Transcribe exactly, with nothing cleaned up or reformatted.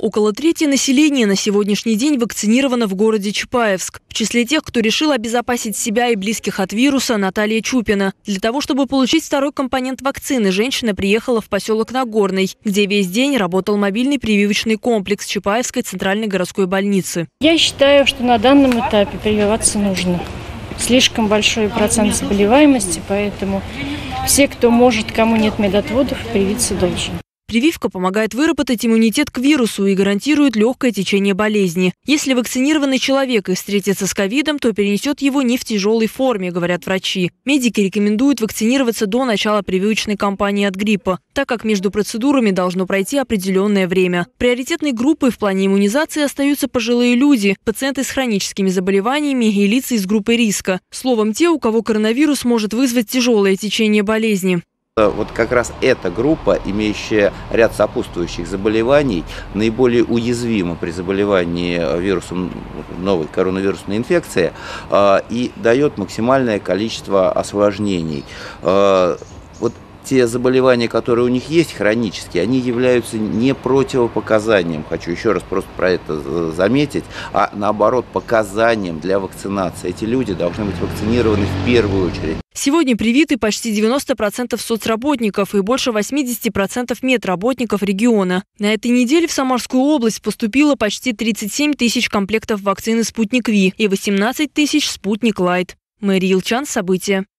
Около трети населения на сегодняшний день вакцинировано в городе Чапаевск. В числе тех, кто решил обезопасить себя и близких от вируса, Наталья Чупина. Для того, чтобы получить второй компонент вакцины, женщина приехала в поселок Нагорный, где весь день работал мобильный прививочный комплекс Чапаевской центральной городской больницы. Я считаю, что на данном этапе прививаться нужно. Слишком большой процент заболеваемости, поэтому все, кто может, кому нет медотводов, привиться должен. Прививка помогает выработать иммунитет к вирусу и гарантирует легкое течение болезни. Если вакцинированный человек и встретится с ковидом, то перенесет его не в тяжелой форме, говорят врачи. Медики рекомендуют вакцинироваться до начала прививочной кампании от гриппа, так как между процедурами должно пройти определенное время. Приоритетной группой в плане иммунизации остаются пожилые люди, пациенты с хроническими заболеваниями и лица из группы риска. Словом, те, у кого коронавирус может вызвать тяжелое течение болезни. Вот как раз эта группа, имеющая ряд сопутствующих заболеваний, наиболее уязвима при заболевании вирусом новой коронавирусной инфекции и дает максимальное количество осложнений. Вот те заболевания, которые у них есть хронические, они являются не противопоказанием, хочу еще раз просто про это заметить, а наоборот показанием для вакцинации. Эти люди должны быть вакцинированы в первую очередь. Сегодня привиты почти девяносто процентов соцработников и больше восемьдесят процентов медработников региона. На этой неделе в Самарскую область поступило почти тридцать семь тысяч комплектов вакцины «Спутник Ви» и восемнадцать тысяч «Спутник Лайт». Мэрия Илчан, события.